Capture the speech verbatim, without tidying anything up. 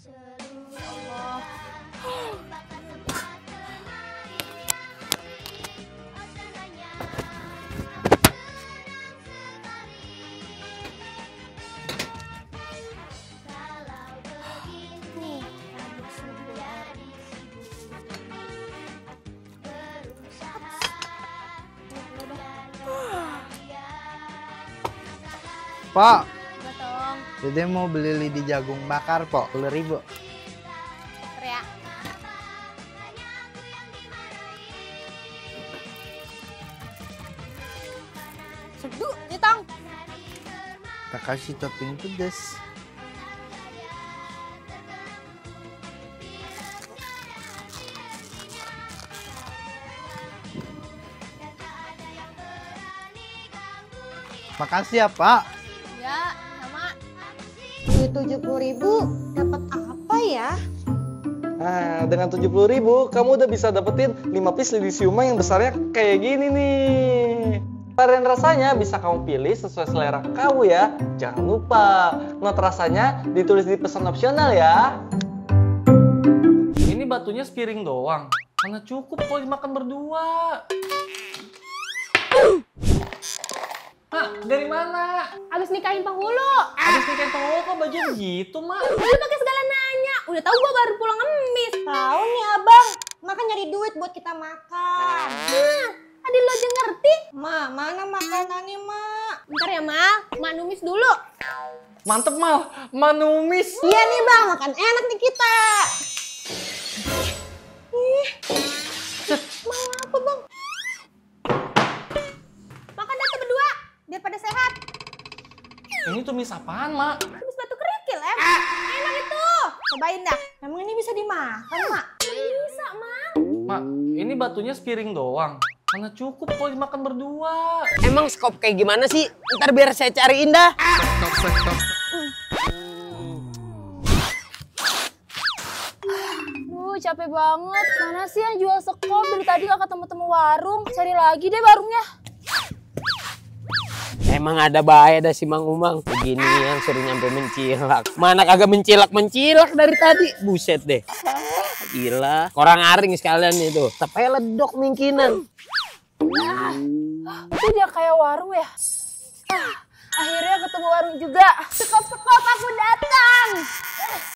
Pak, Betul. Dede mau beli lidi jagung bakar, Pak, sepuluh ribu. Ya. Seduh, Titang. Tak kasih topping pedes. Makasih ya, Pak. Ya, sama. tujuh puluh ribu dapat apa ya? Nah, dengan tujuh puluh ribu, kamu udah bisa dapetin lima piece lidi siomay yang besarnya kayak gini nih. Varian rasanya bisa kamu pilih sesuai selera kamu ya. Jangan lupa, not rasanya ditulis di pesan opsional ya. Ini batunya sepiring doang. Mana cukup kalau dimakan berdua. Mak, dari mana? Abis nikahin penghulu. Habis nikahin penghulu kok baju gitu, Mak? Lu pakai segala nanya. Udah tahu gua baru pulang ngemis. Tahu nih abang, makan nyari duit buat kita makan. Nah, tadi lo aja ngerti. Ma, mana makanannya, Ma? Bentar ya, Mal. Mak numis dulu. Mantep, Mal. Manumis. Iya nih bang, makan enak nih kita. Ih, mau apa bang? Makan dah tuh berdua, biar pada sehat. Ini tumis apaan, Mak? Tumis batu kerikil, em. Enak itu. Cobain dah. Emang ini bisa dimakan, Mak? Bisa, Mak. Mak, ini batunya sepiring doang. Mana cukup kalau dimakan berdua. Emang skop kayak gimana sih? Ntar biar saya cariin dah. Duh, capek banget. Mana sih yang jual sekop? Dari tadi gak ketemu-temu warung. Cari lagi deh warungnya. Emang ada bahaya dah si Mang Umang. Begini yang suruh nyampe mencilak. Mana kagak mencilak-mencilak dari tadi. Buset deh. Gila. Korang aring sekalian itu. Tapi ledok mingkinan. Itu dia kayak warung ya? Ah, akhirnya ketemu warung juga. Sekop-sekop aku datang.